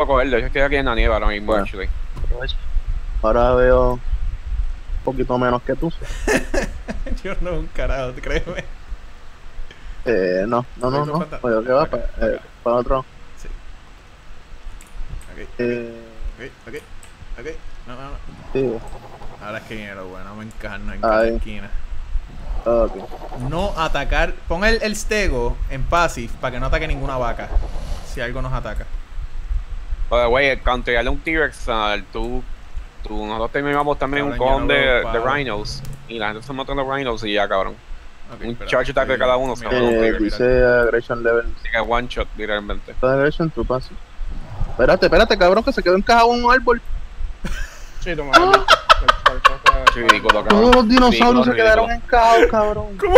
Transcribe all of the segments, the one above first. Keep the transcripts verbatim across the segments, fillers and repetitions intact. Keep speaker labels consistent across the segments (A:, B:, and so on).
A: para cogerlo. Yo estoy aquí en la nieve ahora mismo,
B: Bueno.
A: actually.
B: Ahora veo un poquito menos que tú.
C: Yo no, un carajo, créeme.
B: Eh, no, no, no, no. Pues yo que va para, eh, para otro.
C: Sí. Ok,
B: Eh,
C: ok, ok, ok. No, no, no.
B: sí.
C: Ahora es que viene lo bueno, me encarno en
B: Ahí.
C: cada esquina.
B: Ok.
C: No atacar. Pon el, el stego en passive para que no ataque ninguna vaca. Si algo nos ataca.
A: By the way, counterarle un T-Rex, uh, tú, tú, nosotros terminamos también un
C: Cabrón,
A: con
C: yo no
A: de,
C: veo
A: de
C: pavo.
A: Rhinos. Y la gente se mata los Rhinos y ya, cabrón.
C: Ok,
A: Un
C: espera,
A: charge attack de
C: estoy-
A: cada uno,
C: mira,
A: se
C: mira,
B: Eh,
C: mira, mira.
B: dice aggression level.
A: Así que one shot, literalmente.
B: Aggression to passive. Espérate, espérate, cabrón, que se quedó encajado en un árbol.
D: Sí, tú me lo has dicho.
A: Sí, ridículo, cabrón.
B: Todos los dinosaurios se
A: Ridículo,
B: quedaron
A: ridículo.
B: encajados, cabrón.
C: ¿Cómo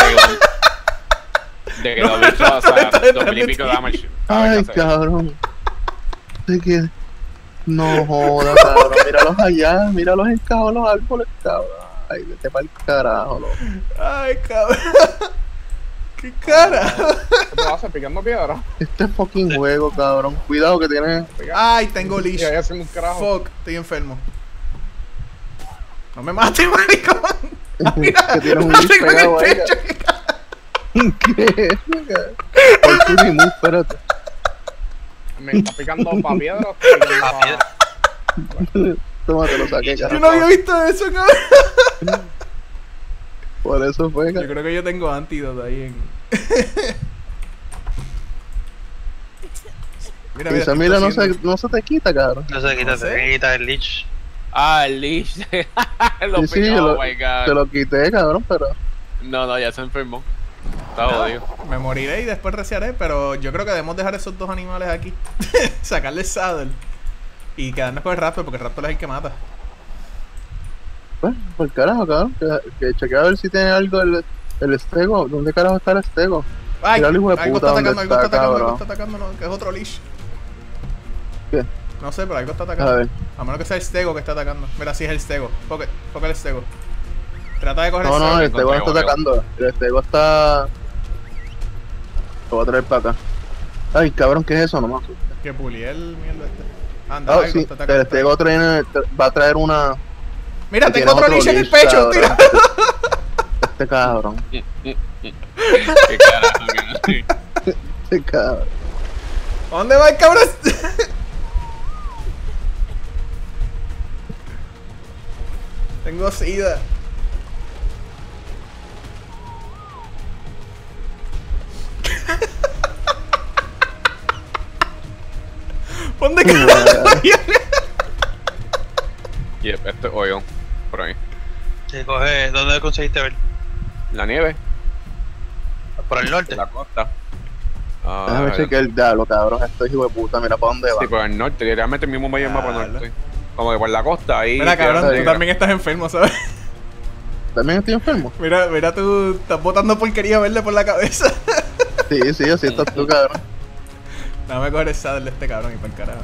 C: que?
A: De que los bichos, o sea, dos mil y pico de damage.
B: Ay, cabrón. Se quedó. No jodas, cabrón. Míralos allá, míralos encajados en los árboles, cabrón. Ay, vete pa'l carajo, loco.
C: Ay, cabrón. ¿Qué cara?
D: ¿Qué te vas a hacer? ¿Picando piedra?
B: Este fucking juego, cabrón. Cuidado que tiene.
C: Ay, tengo leash.
D: Y ahí haciendo un carajo.
C: Fuck, estoy enfermo. No me mates, maricón. Ah, mira,
B: que tienes un
C: lo
B: leash
C: tengo en el
B: pegado ahí.
C: pecho.
B: ¿Qué? Por tu ni move, espérate.
D: Me está picando pa' piedra. está picando pa-
B: Toma, te lo saqué,
C: Yo
B: cabrón.
C: no había visto eso, cabrón.
B: Por eso fue,
C: Yo
B: cabrón.
C: creo que yo tengo antídoto ahí en. Mira,
B: Esa
C: estoy
B: mira no
C: tosiendo.
B: se, no se te quita, cabrón.
E: No se quita,
C: No sé.
E: se quita el leech.
A: Ah, el leash. lo
B: Sí, sí,
A: picó,
B: yo
A: oh
B: lo,
A: my god.
B: te lo quité, cabrón, pero.
A: No, no, ya se enfermó. Está
C: Nada,
A: jodido.
C: me moriré y después researé, pero yo creo que debemos dejar esos dos animales aquí. Sacarle el saddle. Y quedarnos con el raptor, porque el raptor es el que mata.
B: Pues, por carajo, cabrón. Que, que chequea a ver si tiene algo el, el stego. ¿Dónde carajo está el stego?
C: Ay,
B: Mira el hijo de
C: algo
B: puta
C: está
B: dónde
C: atacando, algo está
B: está,
C: atacando, algo
B: cabrón.
C: está atacando, no, que es otro leash.
B: ¿Qué?
C: No sé, pero algo está
B: A
C: atacando.
B: ver.
C: A menos que sea el stego que está atacando. Mira, sí es el stego. Foca, foca el stego. Trata de coger
B: No,
C: el
B: no,
C: stego.
B: el stego no está
A: encontré,
B: atacando. El stego está. Lo voy a traer para acá. Ay, cabrón, ¿qué es eso? No me asusta.
C: Que pulié el mierda este. Anda,
B: Ah,
C: algo
B: sí,
C: está atacando.
B: el stego trae- va a traer una.
C: Mira,
B: que
C: tengo
B: tiene
C: otro leash en el
B: leash,
C: pecho,
B: cabrón.
C: tira.
B: Este cabrón.
A: Qué carajo, que-
B: Este cabrón.
C: ¿Dónde va el cabrón? Tengo sida. ¿Dónde carajo?
A: Yep, este es hoyo. Por ahí.
E: Se coge, ¿dónde conseguiste ver?
A: La nieve,
E: Por el norte.
A: la costa. Ah,
B: Déjame chequear el diablo, cabrón. Este hijo de puta, mira para dónde va.
A: Sí, por el norte, literalmente el mismo medio del mapa
C: Diablo.
A: norte. Como que por la costa ahí.
C: Mira, cabrón,
A: queda
C: tú
A: negra.
C: también estás enfermo, ¿sabes?
B: ¿También estoy enfermo?
C: Mira, mira, tú estás botando porquería verde por la cabeza.
B: Sí, sí, así estás tú, cabrón.
C: Dame coger el saddle de este cabrón y para el carajo.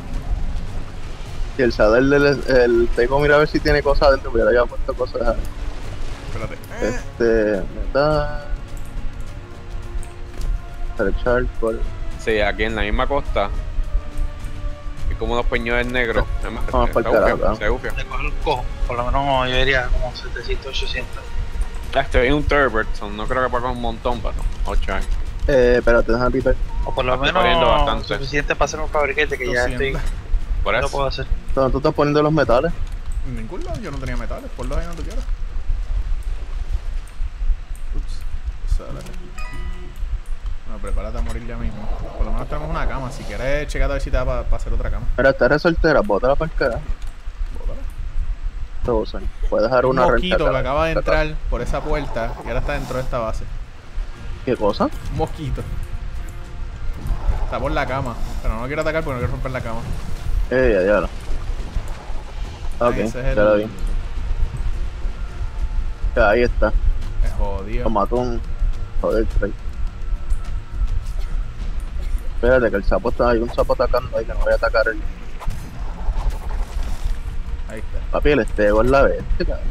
B: Y el saddle del el stego, mira a ver si tiene cosas adentro, porque ya le había puesto cosas ahí.
C: Espérate.
B: Este. Metal. El charcoal.
A: Sí, aquí en la misma costa. Y como unos peñones negros.
B: Vamos pa'l carajo, cabrón.
A: Se bufia.
E: Le coge un cojo. Por lo menos yo diría como setecientos, ochocientos.
A: Este es un turbot, so no creo que pueda coger un montón, pero ocho años.
B: Eh, espérate, déjame pitar.
E: O por lo
A: Estoy
E: menos
A: poniendo bastante.
E: suficiente para hacer un fabricante que ya estoy.
C: doscientos.
A: Por
E: No lo
A: eso.
E: puedo hacer.
B: ¿Dónde tú estás poniendo los metales?
C: En ningún lado yo no tenía metales, por los ahí no tú quieras. Ups, sale. No, prepárate a morir ya mismo. Por lo menos tenemos una cama. Si quieres, checate a ver si te da para hacer otra cama.
B: Mira, esta resoltera, bótala para el carajo.
C: Bótala.
B: Lo usan. Puedes dejar
C: Un
B: una
C: mosquito
B: renta
C: que
B: acá.
C: acaba de entrar por esa puerta y ahora está dentro de esta base.
B: ¿Qué cosa?
C: Un mosquito. Está por la cama, pero no lo quiero atacar porque no quiero romper la cama.
B: Eh, ya, ya. lo- Ok,
C: Ese es el-
B: ya lo vi. Ya, ahí está.
C: Es jodido.
B: Lo mató un. Joder, Trey. Espérate, que el sapo está. Hay un sapo atacando ahí que no voy a atacar el.
C: Ahí está.
B: Papi, el estego es la bestia, cabrón.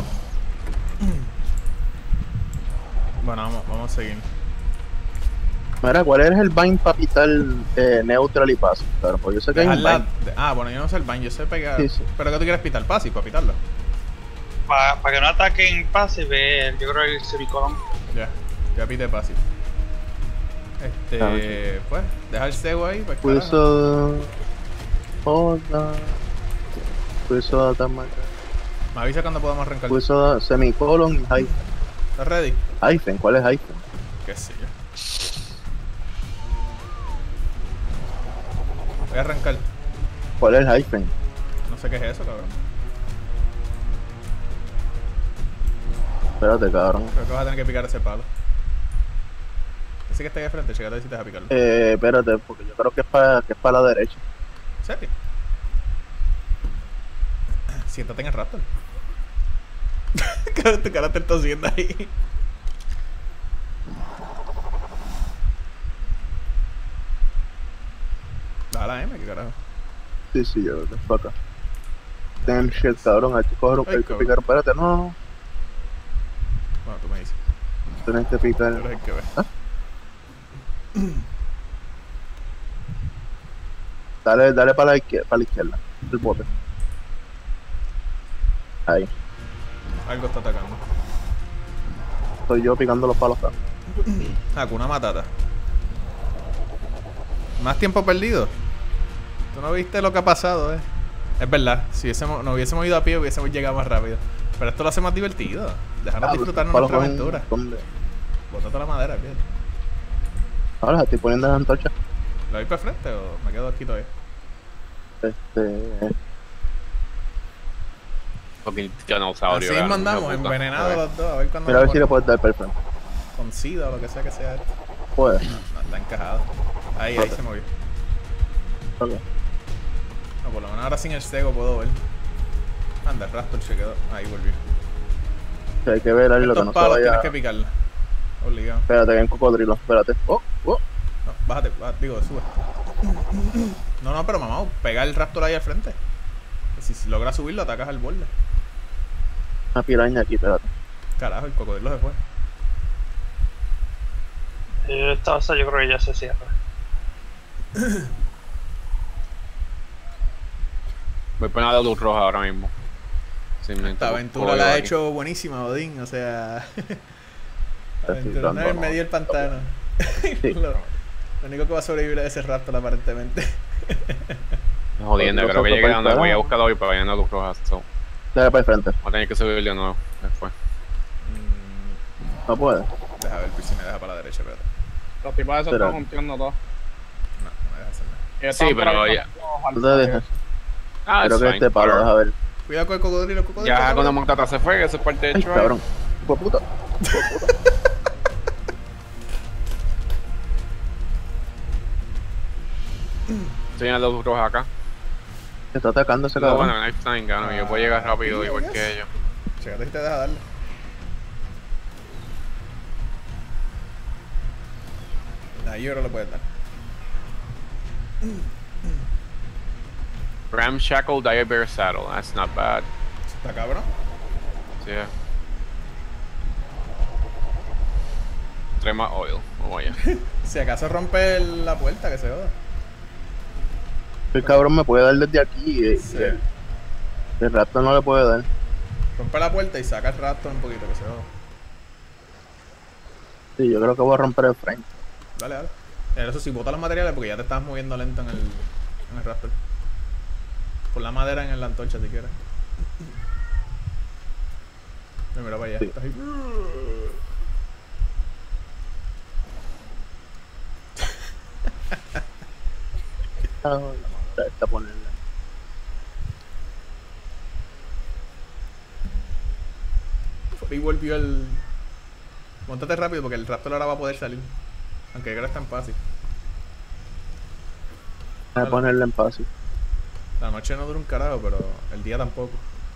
C: Bueno, vamos, vamos a seguir.
B: Mira, ¿cuál es el bind para pitar eh, neutral y passive? Claro, pues yo sé que hay un
C: Dejarla-
B: bind.
C: de- Ah, bueno, yo no sé el ban, yo sé pegar.
B: Sí, sí.
C: Pero que tú quieres pitar passive para pitarlo.
E: Para que no ataquen passive, yo creo que el semicolon.
C: Ya, ya pide passive. Este,
B: Ah,
C: pues, deja el cebo ahí, pues
B: Pues
C: carajo.
B: eso. Joda. Pues eso también.
C: Me avisa cuando podamos arrancar.
B: Pues eso semicolon y hyphen.
C: ¿Estás ready?
B: Hyphen, ¿cuál es hyphen?
C: Qué sé yo. Voy a arrancar.
B: ¿Cuál es el hyphen?
C: No sé qué es eso, cabrón.
B: Espérate, cabrón.
C: Creo que vas a tener que picar ese palo. Ese que está ahí de frente, checate si te vas a picarlo.
B: Eh, espérate, porque yo creo que es para que es para la derecha.
C: ¿En serio? Siéntate en el Raptor. Tu cara te está tosiendo ahí. Dale la M, qué carajo.
B: Sí, sí, yo creo que es para acá. Damn shit, cabrón, hay que coger un
C: Ay,
B: hay que
C: cabrón.
B: picar. Espérate, no, no.
C: Bueno, tú me dices.
B: Tienes que picar.
C: Tú eres el que ve.
B: Dale, dale para la izquierda, para la izquierda. El bote. Ahí.
C: Algo está atacando.
B: Estoy yo picando los palos acá.
C: Hakuna Matata. Más tiempo perdido. Tú no viste lo que ha pasado, eh. Es verdad, si hubiésemos, nos hubiésemos ido a pie hubiésemos llegado más rápido. Pero esto lo hace más divertido. Dejarnos disfrutarnos
B: Palos
C: nuestra
B: con-
C: aventura.
B: ¿dónde?
C: Bota toda la madera, bien.
B: Ahora estoy poniendo las antorchas.
C: ¿Lo voy para frente o me quedo aquí todavía?
B: Este.
A: Fucking dinosaurio.
C: Así
A: cabrón,
C: mandamos,
A: hijo de puta.
C: envenenados
A: A ver.
C: los dos. A ver cuándo
B: Mira a ver
C: nos
B: si le
C: morimos.
B: puedes dar perfecto.
C: Con sida o lo que sea que sea esto.
B: Puede.
C: No, está encajado. Ahí, ahí se movió.
B: Ok.
C: No, por lo menos ahora sin el cego puedo ver. Anda, el Raptor se quedó. Ahí volvió.
B: Que hay que ver ahí lo que
C: Estos
B: no se
C: palos
B: vaya.
C: tienes que picarla. Obligado.
B: Espérate, que hay un cocodrilo. Espérate. Oh, oh.
C: No, bájate, bájate, digo, sube. No, no, pero mamá, pega el Raptor ahí al frente. Si, si logras subirlo, atacas al borde.
B: Una piraña aquí, espérate.
C: Carajo, el cocodrilo se fue.
E: Eh, Esta base yo creo que ya se cierra.
A: Voy a poner la luz roja ahora mismo. Sí, me
C: Esta
A: toco-
C: aventura
A: toco
C: la ha
A: aquí.
C: hecho buenísima, Odín. O sea,
B: Estoy
C: aventura
B: dando,
C: en medio del pantano.
B: Sí.
C: lo, lo único que va a sobrevivir es ese Raptor, aparentemente.
A: Me jodiendo,
B: Los
A: creo que
B: otros
A: llegué donde
B: para
A: voy a
B: acá.
A: buscarlo hoy para vayan a luz roja. So,
B: Dale para el frente.
A: voy a tener que subir de nuevo después.
C: Mm,
B: No puede.
C: deja ver si me deja para la derecha, espérate.
D: Los tipos de esos
B: Pero-
D: están rompiendo todo.
C: No, no me deja hacer nada.
D: Ellos
A: Sí,
D: estaban
A: pero
D: por ahí
A: ya-
D: con los
B: No te
D: alfas,
B: dejes.
A: Ah,
B: Creo
A: it's
B: que
A: fine,
B: este palo,
A: whatever.
B: deja ver.
C: Cuidado con el cocodrilo, el cocodrilo.
A: Ya
C: cocodrilo.
A: cuando Montata se fue, que eso es parte del
B: Ay,
A: show.
B: cabrón. Hijo de puta. Hijo de puta.
A: Estoy en la luz roja acá.
B: Se está atacando ese
A: No,
B: cabrón.
A: bueno, next time, gano. Yo puedo llegar rápido
C: Ah,
A: igual
C: yes.
A: que ellos.
C: Chécate si te deja darle. Ahí yo creo que lo puedes dar.
A: Ramshackle Dire Bear Saddle. That's not bad.
C: Eso está cabrón.
A: Yeah. Trae más oil. Vamos allá.
C: Si acaso rompe el- la puerta, que se joda.
B: El cabrón me puede dar desde aquí y,
C: Sí.
B: y el, el raptor no le puede dar.
C: Rompe la puerta y saca el Raptor un poquito, que se joda.
B: Sí, yo creo que voy a romper el frame.
C: Dale, dale. Eh, Eso sí, bota los materiales porque ya te estás moviendo lento en el, en el Raptor. Pon la madera en la antorcha si quieres. Mira, mira para allá.
B: Sí.
C: Estás ahí.
B: Ah, la madre, esta ponerla.
C: Por ahí volvió el... Móntate rápido porque el Raptor ahora va a poder salir. Aunque yo creo que está en fácil.
B: Voy a ponerla en paz.
C: La noche no dura un carajo, pero el día tampoco.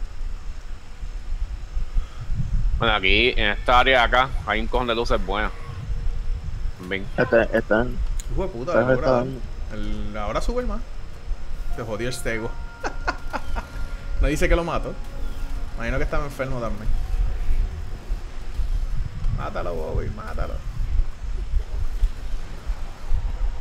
A: Bueno, aquí en esta área de acá hay un cojón de luces buenas. Ven.
B: Esta, esta,
C: Hijo de puta,
B: esta
C: ahora,
B: está dando.
C: el, ahora sube el más. Se jodió el stego. No dice que lo mato. Imagino que estaba enfermo también. Mátalo, Bobby, mátalo.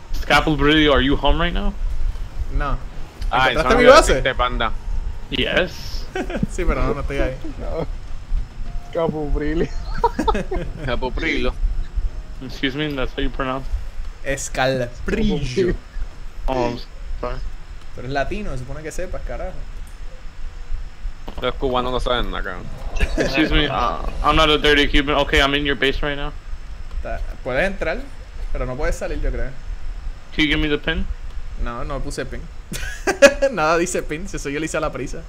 E: Scalpel Brillo, are you home right now?
C: No.
A: Ah, eso
C: ¿Encontraste
A: no
C: mi
A: quiere
C: base?
A: decirte, panda.
E: Yes.
C: Sí, pero no, no estoy ahí.
D: No. Capubrilli.
A: Capoprilo.
E: Excuse me, that's how you pronounce.
C: Escalprillo.
E: Oh, I'm sorry.
C: Tú eres latino, se supone que sepas, carajo.
A: Los cubanos no saben nada, cabrón.
E: Excuse me, uh, I'm not a dirty Cuban. Okay, I'm in your base right now.
C: Está- Puedes entrar, pero no puedes salir, yo creo.
E: Can you give me the pin?
C: No, no puse pin. Nada dice pin, si eso yo le hice a la prisa.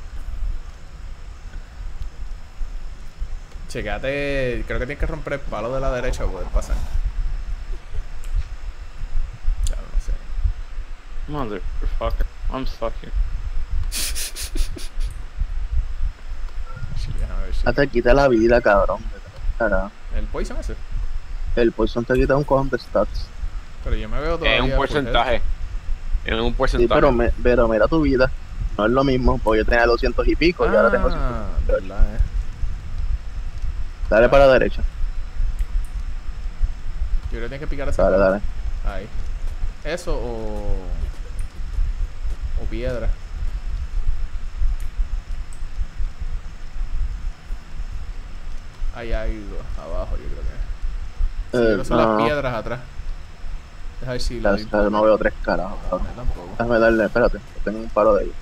C: Checate, creo que tienes que romper el palo de la derecha para poder pasar. Ya no sé.
E: Motherfucker, I'm stuck here.
C: Sí, déjame ver si-
B: Ah, te quita la vida, cabrón. Carajo.
C: ¿El poison ese?
B: El poison te quita un cojón de stats.
C: Pero yo me veo todavía.
A: Es un
C: full
A: porcentaje. Es un
B: Sí,
A: porcentaje.
B: pero, me, pero mira tu vida. No es lo mismo, porque yo tenía doscientos y pico
C: health.
B: y ahora tengo
C: Ah,
B: ciento.
C: verdad, eh.
B: Dale para la derecha.
C: Yo creo que tienes que picar ese
B: Dale,
C: botón.
B: dale.
C: Ahí. Eso o. O piedra. Ahí hay algo abajo, yo creo que. Sí, yo
B: Eh,
C: creo que son
B: no,
C: las
B: no,
C: piedras atrás. Deja ver si
B: no,
C: lo
B: no, no veo tres carajos, cabrón.
C: No, tampoco.
B: Déjame darle, espérate, que tengo un paro de ellos.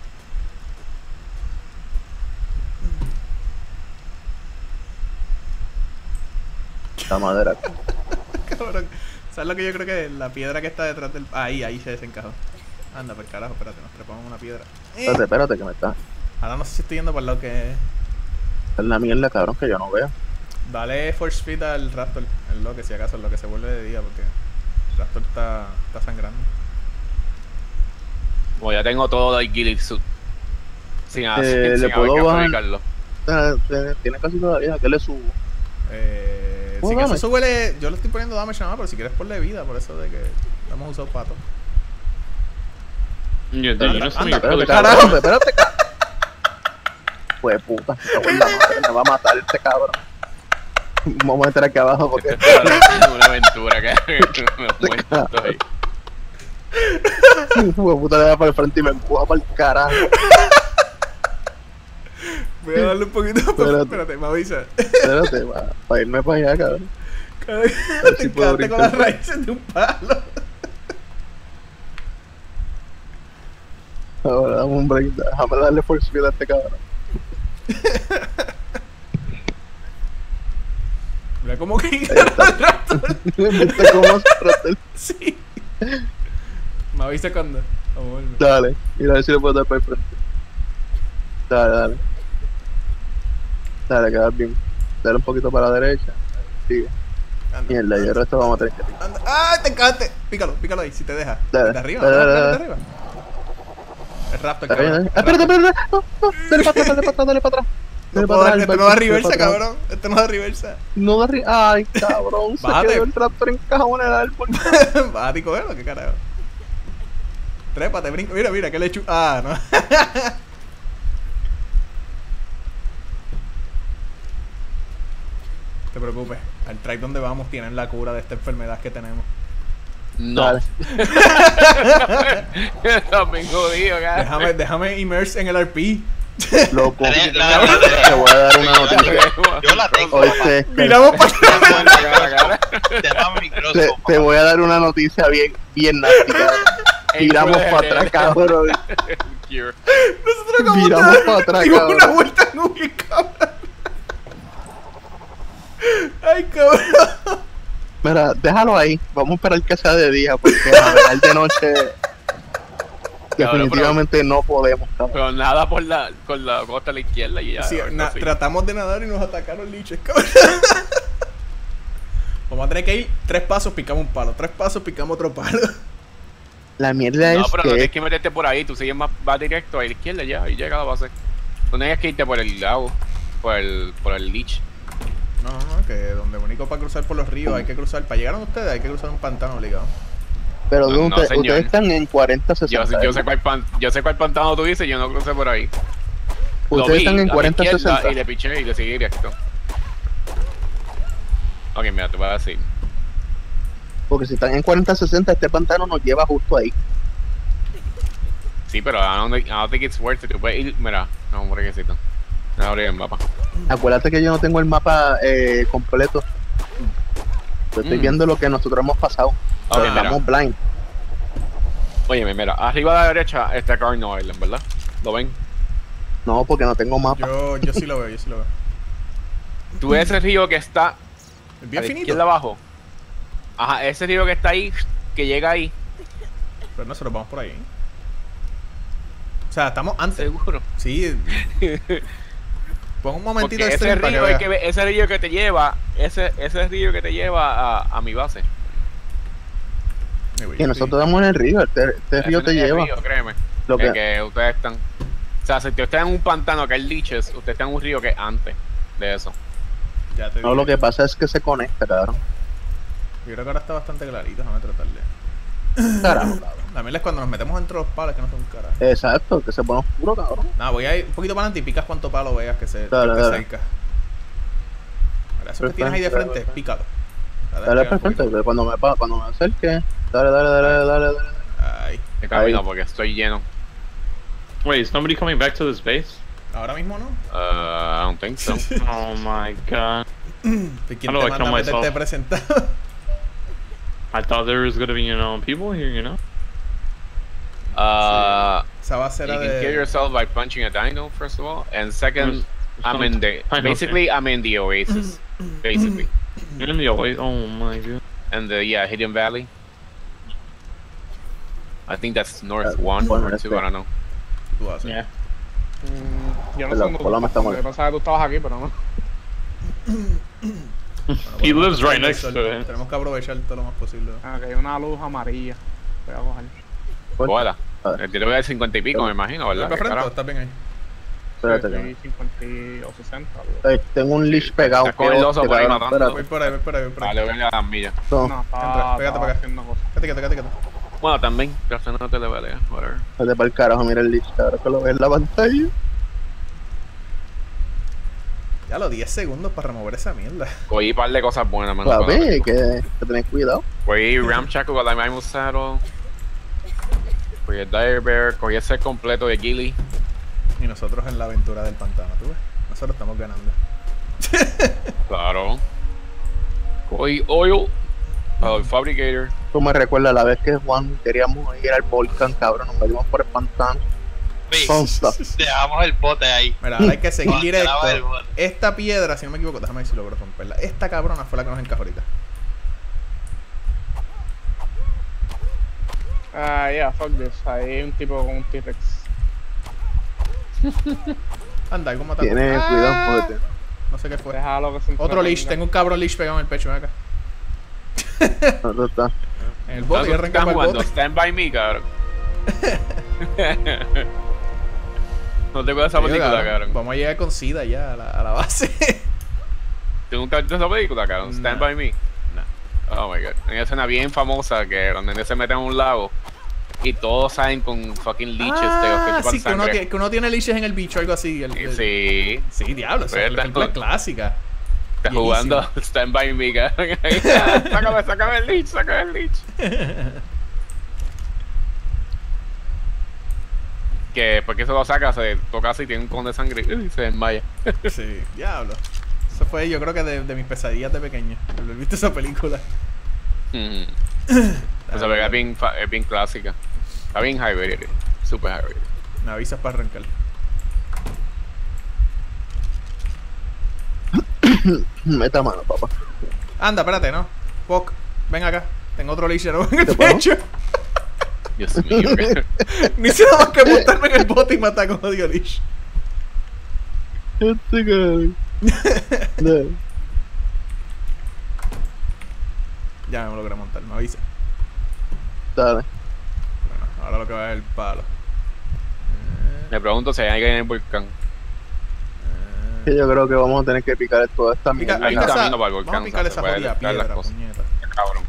B: La madera.
C: Cabrón. ¿Sabes lo que yo creo que es? La piedra que está detrás del. Ahí, ahí se desencajó. Anda, por carajo, espérate, nos trepamos una piedra. Eh,
B: Espérate, espérate, que me está.
C: Ahora no sé si estoy yendo por lo que.
B: Es la mierda, cabrón, que yo no veo.
C: Dale force feed al Raptor, en lo que si acaso, en lo que se vuelve de día, porque el Raptor está, está sangrando.
A: Como ya tengo todo el Gilly Suit. Sin,
B: Eh,
A: hacer,
B: le
A: sin haber
B: puedo
A: que
B: bajar.
A: fabricarlo.
B: Eh, eh, Tiene casi todavía, ¿qué le subo?
C: Eh,
B: ¿Puedo
C: si acaso
B: damage?
C: súbele, yo le estoy poniendo damage nada más, pero si quieres ponle vida, por eso de que lo hemos usado pato.
E: Yeah, dude, you know something
C: anda,
E: really
B: Espérate,
C: carajo.
B: cabrón, espérate, cabrón. Pues puta, me cago en la madre, me va a matar este cabrón. Vamos a entrar aquí abajo porque
A: Esto es una aventura, que me muerto ahí.
B: pues puta le da para el frente y me empuja para el carajo.
C: Voy a darle un poquito.
B: Espérate.
C: Espérate, me avisa.
B: Espérate, para irme para allá, cabrón.
C: Cabrón,
B: ver
C: te
B: si puedo
C: encanté con
B: brincar.
C: las raíces de un palo.
B: Ahora dame un break, déjame darle force field a este cabrón.
C: Mira cómo que
B: está. ¿Viste cómo se trata el-
C: sí. Me avisa cuando. Vamos a volver.
B: Dale, mira a ver si le puedo dar para el frente. Dale, dale. Dale, quedas bien. Dale un poquito para la derecha. Sigue.
C: Anda.
B: Mierda, y el resto vamos a tener que picar.
C: Anda. ¡Ah! Te encante. Pícalo, pícalo ahí, si te deja.
B: Dale,
C: De arriba,
B: dale,
C: dale,
B: dale,
C: dale,
B: dale.
C: de arriba. El Raptor,
B: Dale,
C: cabrón.
B: dale.
C: el
B: Ah, espérate,
C: Raptor.
B: espérate. No, no, dale para atrás, dale para atrás, dale para atrás.
C: No
B: Dale
C: puedo
B: para
C: darle,
B: atrás,
C: esto no da
B: dale
C: reversa,
B: para atrás.
C: cabrón. Esto no da reversa.
B: No da ri- Ay, cabrón, se
C: Bájate.
B: quedó el raptor encajado en el árbol.
C: Bájate y cógelo, qué carajo. Trépate, brinco. Mira, mira, que le echo. Ah, no. No te preocupes. Al track donde vamos tienen la cura de esta enfermedad que tenemos.
A: No.
B: Dale.
A: Está bien jodido, cara.
C: Déjame, déjame immerse en el R P.
B: Loco,
F: Tenés
B: te
F: la-
B: voy a dar una noticia.
F: Yo la tengo.
B: Oíste,
C: Miramos para
F: Te da mi
B: te,
F: micrófono.
B: te voy a dar una noticia bien, bien nasty, cabrón. Tiramos para atrás, cabrón.
A: Cure.
C: Nosotros como
B: Viramos
C: tal,
B: para atrás,
C: dimos
B: cabrón.
C: una vuelta en un cabrón. Ay, cabrón.
B: Mira, déjalo ahí. Vamos a esperar que sea de día, porque a ver, de noche definitivamente no podemos, cabrón.
A: Pero nada por la, con la costa a la izquierda y ya.
C: Sí,
A: algo
C: na-
A: así.
C: tratamos de nadar y nos atacaron liches, cabrón. Vamos a tener que ir tres pasos, picamos un palo. Tres pasos, picamos otro palo.
B: La mierda
A: No,
B: es
A: pero no tienes
B: que
A: que meterte por ahí, tú sigues más, vas directo a la izquierda ya, y llega a la base. No tienes que irte por el lago, por el, por el leech.
C: No, no, que donde único para cruzar por los ríos hay que cruzar. Para llegar a ustedes hay que cruzar un pantano obligado.
B: pero
A: No,
B: de
A: no,
B: usted-
A: señor.
B: ustedes están en cuarenta
A: Yo,
B: sesenta.
A: yo, sé cuál pan, yo sé cuál pantano tú dices, yo no crucé por ahí. Lo
B: Ustedes
A: vi
B: están
A: a
B: en
A: la
B: cuarenta
A: izquierda
B: sesenta.
A: y le piché y le seguí directo. Ok, mira, te voy a decir.
B: Porque si están en cuarenta sesenta, este pantano nos lleva justo ahí.
A: Sí, pero I don't, think, I don't think it's worth it. Tú puedes ir, mira, no, un brequecito. Me voy a abrir el mapa.
B: Acuérdate que yo no tengo el mapa eh, completo. Yo estoy
A: Mm.
B: viendo lo que nosotros hemos pasado.
A: Ok,
B: Pero estamos
A: mira.
B: blind.
A: Óyeme, mira, arriba a la derecha está Cardinal Island, ¿verdad? ¿Lo ven?
B: No, porque no tengo mapa.
C: Yo, yo sí lo veo, yo sí lo veo.
A: Tú ves ese río que está
C: Es bien
A: a la
C: finito.
A: izquierda abajo. Ajá, ese río que está ahí, que llega ahí.
C: Pero nosotros vamos por ahí. O sea, estamos antes.
A: Seguro.
C: Sí. Pon un momentito
A: Porque
C: de
A: ese
C: stream para que
A: río, es
C: veas.
A: que, ve- ese río que te lleva, ese, ese río que te lleva a, a mi base.
C: Me voy,
B: Y
C: sí.
B: nosotros estamos en el río. Este, este río
A: Ese
B: te
A: no es el
B: lleva.
A: río, créeme.
B: Lo
A: Es
B: que,
A: que ustedes están. O sea, si usted está en un pantano que hay liches, usted está en un río que es antes de eso.
C: Ya te
B: no,
C: digo.
B: lo que pasa es que se conecta, cabrón.
C: Yo creo que ahora está bastante clarito, déjame tratar de...
B: Carajo, cabrón.
C: La mierda es cuando nos metemos entre los palos que no son caras.
B: Exacto, que se pone oscuro, cabrón.
C: Nada, voy a ir un poquito para adelante y picas cuánto palo veas que se
B: Dale,
C: que
B: dale.
C: cerca. Ahora, eso que tienes ahí de
B: Perfecto,
C: frente, pícalo.
B: Dale, perfecto. que Cuando me, pa- cuando me acerque, dale, dale, dale, dale, dale.
C: Ay,
A: De camino
B: Ahí.
A: porque estoy lleno.
F: Wait, is somebody coming back to this base?
C: ahora mismo no.
A: Uh, I don't think so.
F: Oh my god.
C: ¿De quién
F: How do
C: te
F: I
C: manda
F: kill
C: a meterte
F: myself?
C: presentado?
F: I thought there was gonna be, you know, people here, you know?
A: Uh,
C: Esa base
A: you
C: era
A: can kill
C: de...
A: yourself by punching a dino, first of all. And second, I'm in the.
F: I know,
A: Basically, I'm in the oasis. Basically.
F: You're in the away. Oh my god.
A: And the, yeah, Hidden Valley. I think that's north
B: Uh,
A: one
B: bueno,
A: or two,
B: este.
A: I don't know.
C: Tú haces.
F: Yeah.
D: Mm, yo no
B: El
D: sé dónde
B: Apolo me está
D: tú
B: muerto.
D: pensaba que tú estabas aquí, pero no.
C: Bueno,
F: He
C: bueno,
F: lives right
C: tenemos
F: next
C: sol.
F: to it.
C: Tenemos que aprovechar todo lo más posible.
D: Ah, que hay una luz amarilla. Voy a coger.
B: Pues,
A: Hola.
B: a ver,
A: El tiro de cincuenta y pico, me imagino, ¿verdad?
C: ¿Para
A: ¿Qué
C: frente?
A: carajo?
C: ¿Estás bien ahí?
B: espérate,
D: Estoy
B: que
D: cincuenta y- o sesenta. algo.
B: eh, tengo un leash pegado.
A: Estás con el oso
B: que
A: por ahí
B: cabrón,
A: matando.
C: Voy
B: espérate.
C: por ahí, voy por ahí, voy por ahí.
A: Vale, venga las millas.
B: No,
D: No, estaba,
C: Entra, pégate
D: estaba
C: para acá.
D: haciendo cosas.
C: Quédate quieto, quédate quieto.
A: Bueno, también, pero no te le vale, whatever.
B: vete para el carajo, mira el leash, cabrón, que lo ves en la pantalla.
C: Ya los diez segundos para remover esa mierda.
A: Cogí un par de cosas buenas, mano.
B: Papi, que, que tenés cuidado.
A: Cogí Ram Shackle con la Primal Saddle. Cogí el Dire Bear, cogí el set completo de Gilly.
C: Y nosotros en la aventura del pantano, ¿tú ves? Nosotros estamos ganando.
A: Claro. Cogí Oil. Uh, Fabricator.
B: Tú me recuerdas la vez que Juan queríamos ir al volcán, cabrón, nos metimos por el pantano. Sonsta.
F: Dejamos el bote ahí.
C: Mira, ahora hay que seguir
F: Cuando
C: directo.
F: quedaba el bote.
C: Esta piedra, si no me equivoco, déjame ver si logro romperla. Esta cabrona fue la que nos encajó ahorita.
D: Ah, yeah, fuck this. Hay un tipo con un T-Rex.
C: Anda, algo matando.
B: Tienes
C: Ah,
B: cuidado, porque
C: No sé qué fue.
D: Déjalo que se
C: Otro leash,
D: entretenga.
C: tengo un cabrón leash pegado en el pecho, ven acá.
B: no, no está.
C: En el bote, y
A: Estás
C: arranca para el
A: jugando
C: bote.
A: Stand By Me, cabrón. No te acuerdas de esa
C: Digo,
A: película,
C: cabrón,
A: cabrón.
C: Vamos a llegar con SIDA ya a la, a la base.
A: ¿Tú nunca has visto esa película, cabrón? Stand
C: No.
A: By Me.
C: No.
A: Oh my god. Hay una escena bien famosa que donde ellos se meten en un lago y todos salen con fucking leeches de los que
C: Ah,
A: chupan
C: sí, que uno,
A: sangre.
C: tiene, que uno tiene leashes en el bicho, algo así. el- el-
A: Sí,
C: Sí, diablo, esa es
A: Pues,
C: la película
A: está-
C: clásica.
A: está
C: Viejísima.
A: jugando Stand By Me, cabrón. Sácame, sácame el leech, sácame el leech. Que porque eso lo saca, se toca así, tiene un con de sangre y se desmaya.
C: Sí, diablo. Eso fue, yo creo que de, de mis pesadillas de pequeño. ¿Lo viste esa película?
A: Mm. Esa película es bien, fa- es bien clásica. Está bien high rated, super high rated.
C: Me avisas para arrancar.
B: Meta mano, papá.
C: Anda, espérate, ¿no? Poc, ven acá. Tengo otro leash nuevo en el
B: ¿Te puedo?
C: pecho.
A: Dios mío, que-
C: Ni hice nada más que montarme en el bote y matar con odio leash.
B: Este cabrón. No.
C: Ya me logré montar, me avisa.
B: Dale.
C: Bueno, ahora lo que va es el palo.
A: Me pregunto si hay alguien en el volcán.
B: Que yo creo que vamos a tener que picar toda esta
C: Pica,
B: mierda.
A: Hay
C: pica
A: un
C: esa,
A: camino para el
C: vamos
A: volcán,
C: a picar
A: se
C: esa
A: puede
C: jodida
A: buscar las
C: piedra,
A: cosas.
C: puñeta.
A: Cabrón.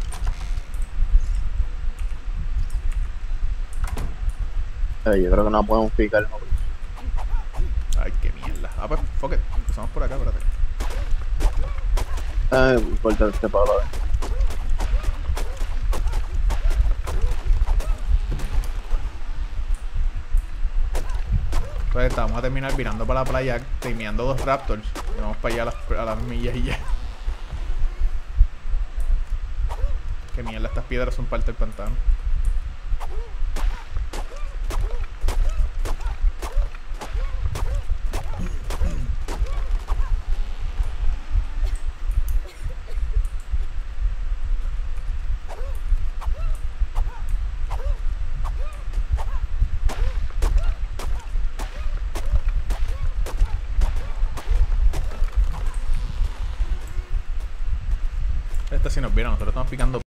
B: Ay, yo creo que no podemos picar. No.
C: Ay, qué mierda. Ah, pues, fuck it. Empezamos por acá, espérate.
B: Ay, corta este palo, a ver.
C: Entonces vamos a terminar virando para la playa, timeando dos raptors. Y vamos para allá a las, a las millas y ya. Que mierda, estas piedras son parte del pantano. Esta sí nos vieron, nosotros estamos picando